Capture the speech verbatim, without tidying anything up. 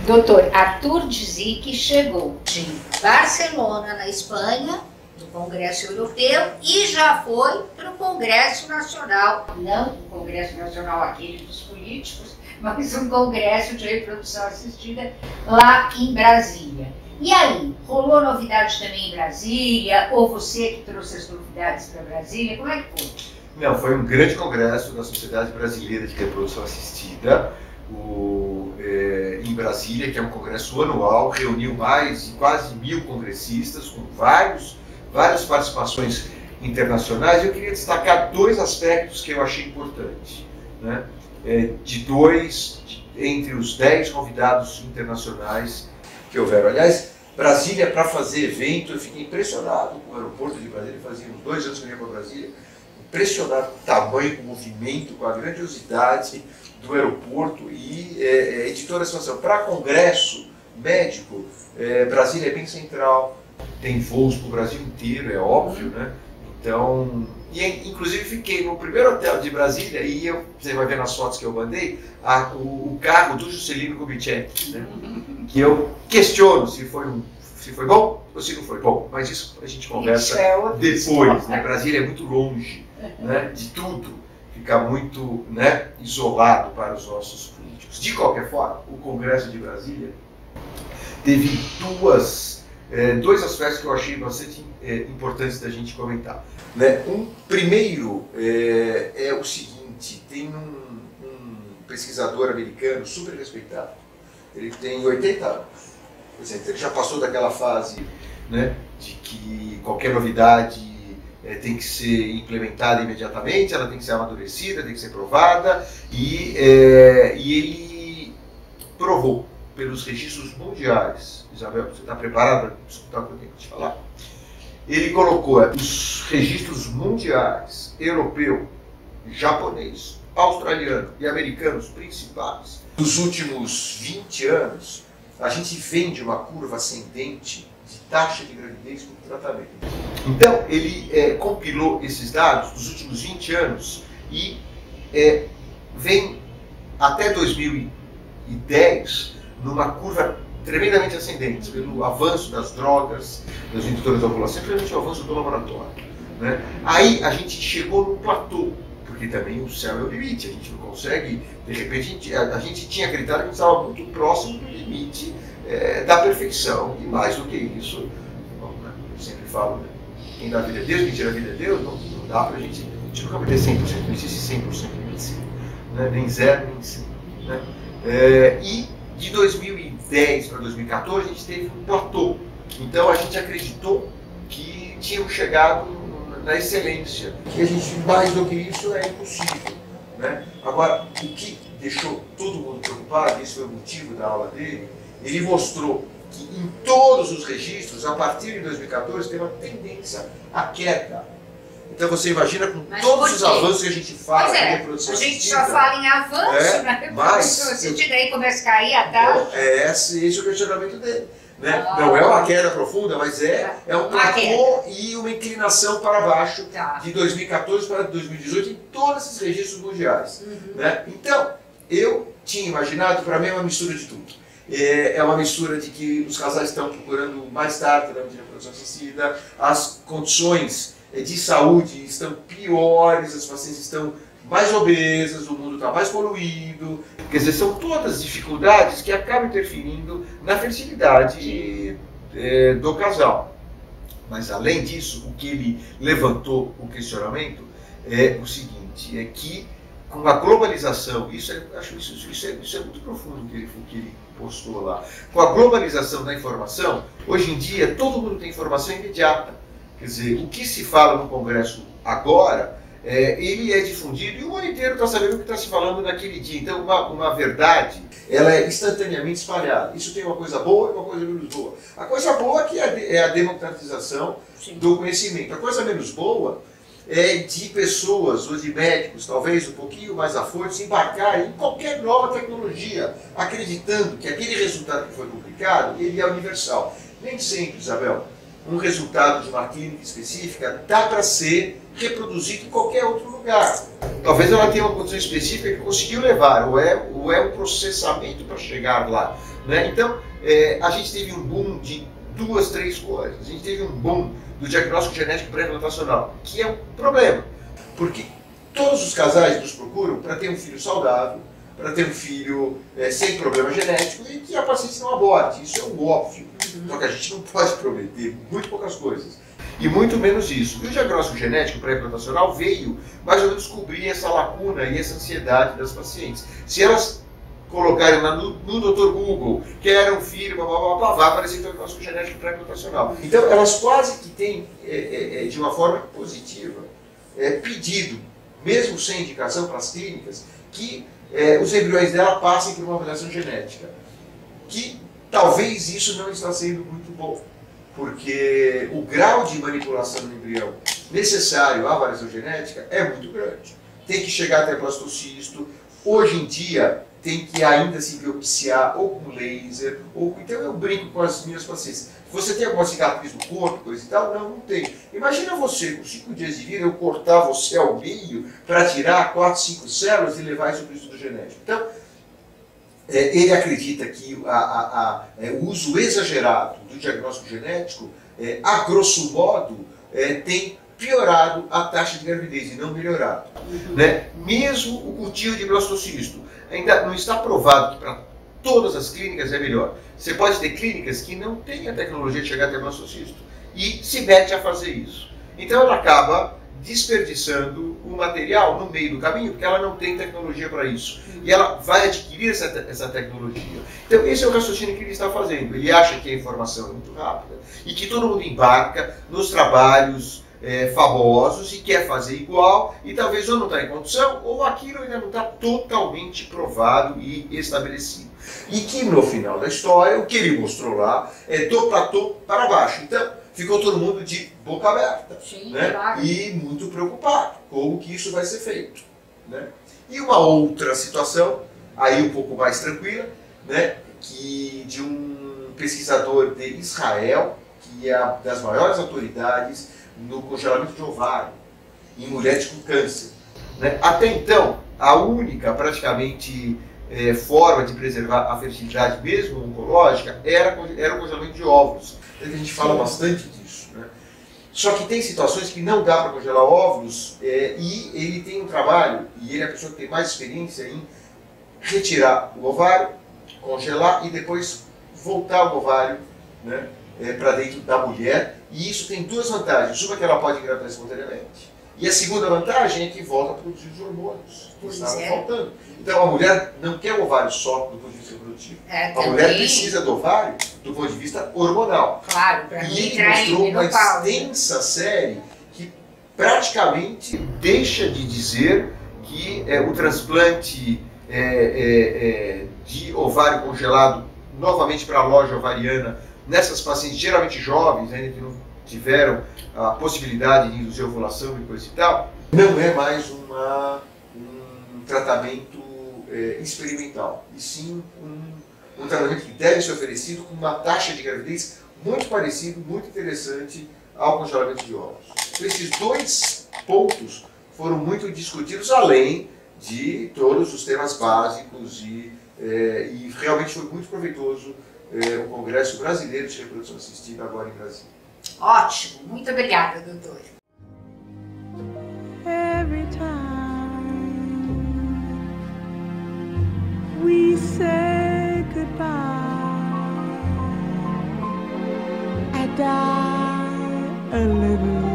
doutor Arthur Dzik chegou de Barcelona, na Espanha, do Congresso Europeu, e já foi para o Congresso Nacional, não o Congresso Nacional aquele dos políticos, mas um congresso de reprodução assistida lá em Brasília. E aí, rolou novidade também em Brasília? Ou você que trouxe as novidades para Brasília? Como é que foi? Não, foi um grande congresso da Sociedade Brasileira de Reprodução Assistida, o, é, em Brasília, que é um congresso anual, reuniu mais de quase mil congressistas, com vários, várias participações internacionais. Eu queria destacar dois aspectos que eu achei importantes, né? É, de dois, de, entre os dez convidados internacionais que houveram. Aliás, Brasília, para fazer evento, eu fiquei impressionado com o aeroporto de Brasília. Fazia uns dois anos que eu ia para Brasília, impressionado com o tamanho, com o movimento, com a grandiosidade do aeroporto e é, é, editora situação. Para congresso médico, é, Brasília é bem central, tem voos para o Brasil inteiro, é óbvio, né? Então, e inclusive fiquei no primeiro hotel de Brasília e eu, você vai ver nas fotos que eu mandei, a, o, o carro do Juscelino Kubitschek, né? Que eu questiono se foi, um, se foi bom ou se não foi bom, mas isso a gente conversa é depois, né? Brasília é muito longe, né, de tudo, fica muito, né, isolado para os nossos políticos. De qualquer forma, o Congresso de Brasília teve duas, é, dois aspectos que eu achei bastante é, importantes da gente comentar. Né? Um primeiro é, é o seguinte, tem um, um pesquisador americano super respeitado, ele tem oitenta anos, por exemplo, ele já passou daquela fase, né, de que qualquer novidade é, tem que ser implementada imediatamente, ela tem que ser amadurecida, tem que ser provada, e, é, e ele provou pelos registros mundiais. Isabel, você está preparada para escutar o que eu tenho que te falar? Ele colocou é, os registros mundiais, europeu, japonês, australiano e americanos principais. Nos últimos vinte anos, a gente vem de uma curva ascendente de taxa de gravidez com tratamento. Então, ele é, compilou esses dados dos últimos vinte anos e é, vem até dois mil e dez numa curva tremendamente ascendente, pelo avanço das drogas, das indutoras da ovulação, simplesmente o avanço do laboratório. Né? Aí a gente chegou num platô, porque também o céu é o limite, a gente não consegue, de repente, a gente, a, a gente tinha acreditado que a gente estava muito próximo do limite é, da perfeição, e mais do que isso, bom, né? Eu sempre falo, né? Quem dá a vida é Deus, quem tira a vida é Deus, não, não dá pra gente, a gente nunca vai ter cem por cento, não existe cem por cento de medicina, né? Nem zero, nem cem. Né? É, e de dois mil e dez para dois mil e quatorze a gente teve um platô, então a gente acreditou que tínhamos chegado na excelência, e a gente, mais do que isso, é impossível. Né? Agora, o que deixou todo mundo preocupado, esse foi o motivo da aula dele, ele mostrou que em todos os registros, a partir de dois mil e quatorze, tem uma tendência à queda. Então você imagina com mas todos os avanços que a gente fala pois é, na reprodução a gente assistida, só fala em avanço é, na reprodução assistida, aí começa a cair a taxa. É esse, esse é o questionamento dele. Né? Ah, não é uma queda profunda, mas é, é um platô e uma inclinação para baixo tá. de dois mil e quatorze para dois mil e dezoito em todos esses registros mundiais. Uhum. Né? Então, eu tinha imaginado, para mim é uma mistura de tudo. É uma mistura de que os casais estão procurando mais tarde na de reprodução assistida, as condições de saúde estão piores, as pacientes estão mais obesas, o mundo está mais poluído. Quer dizer, são todas dificuldades que acabam interferindo na fertilidade é, do casal. Mas, além disso, o que ele levantou o questionamento é o seguinte, é que com a globalização, isso é, acho isso, isso, é, isso é muito profundo que ele, que ele postou lá, com a globalização da informação, hoje em dia todo mundo tem informação imediata. Quer dizer, o que se fala no Congresso agora, é, ele é difundido e o mundo inteiro está sabendo o que está se falando naquele dia. Então, uma, uma verdade, ela é instantaneamente espalhada. Isso tem uma coisa boa e uma coisa menos boa. A coisa boa é, que é, a, de, é a democratização Sim. do conhecimento. A coisa menos boa é de pessoas ou de médicos, talvez um pouquinho mais afoitos, embarcar em qualquer nova tecnologia, acreditando que aquele resultado que foi publicado, ele é universal. Nem sempre, Isabel, um resultado de uma clínica específica dá para ser reproduzido em qualquer outro lugar. Talvez ela tenha uma condição específica que conseguiu levar, ou é, ou é um processamento para chegar lá. Né? Então, é, a gente teve um boom de duas, três coisas. A gente teve um boom do diagnóstico genético pré-implantacional, que é um problema, porque todos os casais nos procuram para ter um filho saudável, para ter um filho é, sem problema genético e que a paciente não aborte. Isso é um óbvio. Uhum. Só que a gente não pode prometer muito poucas coisas. E muito menos isso. E o diagnóstico genético pré-implantacional veio mais ou menos cobrir essa lacuna e essa ansiedade das pacientes. Se elas colocarem lá no, no doutor Google, quero um filho, blá, blá, blá, blá, vai aparecer o diagnóstico genético pré-implantacional. Então elas quase que têm, é, é, de uma forma positiva, é, pedido, mesmo sem indicação para as clínicas, que é, os embriões dela passem por uma avaliação genética. Que talvez isso não está sendo muito bom, porque o grau de manipulação do embrião necessário à avaliação genética é muito grande. Tem que chegar até blastocisto. Hoje em dia tem que ainda se biopsiar ou com laser, ou então eu brinco com as minhas pacientes. Você tem alguma cicatriz no corpo, coisa e tal? Não, não tem. Imagina você, com cinco dias de vida, eu cortar você ao meio para tirar quatro, cinco células e levar isso para o estudo genético. Então, é, ele acredita que a, a, a, é, o uso exagerado do diagnóstico genético, é, a grosso modo, é, tem piorado a taxa de gravidez e não melhorado. Uhum. Né? Mesmo o cultivo de blastocisto, ainda não está provado que para todas as clínicas é melhor. Você pode ter clínicas que não têm a tecnologia de chegar até blastocisto e se mete a fazer isso. Então ela acaba desperdiçando o material no meio do caminho, porque ela não tem tecnologia para isso. E ela vai adquirir essa, essa tecnologia. Então esse é o raciocínio que ele está fazendo. Ele acha que a informação é muito rápida e que todo mundo embarca nos trabalhos É, famosos e quer fazer igual e talvez ou não está em condição ou aquilo ainda não está totalmente provado e estabelecido. E que no final da história, o que ele mostrou lá é do platô para baixo. Então, ficou todo mundo de boca aberta. Sim, né? Claro. E muito preocupado como que isso vai ser feito. Né? E uma outra situação, aí um pouco mais tranquila, né? Que de um pesquisador de Israel, que é uma das maiores autoridades no congelamento de ovário em mulheres com câncer. Né? Até então, a única, praticamente, é, forma de preservar a fertilidade, mesmo oncológica, era, era o congelamento de óvulos. Então, a gente fala bastante disso. Né? Só que tem situações que não dá para congelar óvulos é, e ele tem um trabalho, e ele é a pessoa que tem mais experiência em retirar o ovário, congelar e depois voltar o ovário, né? É, para dentro da mulher, e isso tem duas vantagens. Uma é que ela pode engravidar espontaneamente, e a segunda vantagem é que volta a produzir os hormônios que estavam é. faltando. Então a mulher não quer o ovário só do ponto de vista reprodutivo. É, a mulher precisa do ovário do ponto de vista hormonal. Claro, para mim. E ele mostrou uma extensa série que praticamente deixa de dizer que é, o transplante é, é, é, de ovário congelado novamente para a loja ovariana nessas pacientes geralmente jovens, ainda que não tiveram a possibilidade de induzir ovulação e coisa e tal, não é mais uma, um tratamento é, experimental, e sim um, um tratamento que deve ser oferecido com uma taxa de gravidez muito parecido, muito interessante ao congelamento de óvulos. Então, esses dois pontos foram muito discutidos, além de todos os temas básicos, e, é, e realmente foi muito proveitoso É, o Congresso Brasileiro de Reprodução Assistida agora em Brasília. Ótimo, muito obrigada, doutor. Every time we say goodbye, I die a little.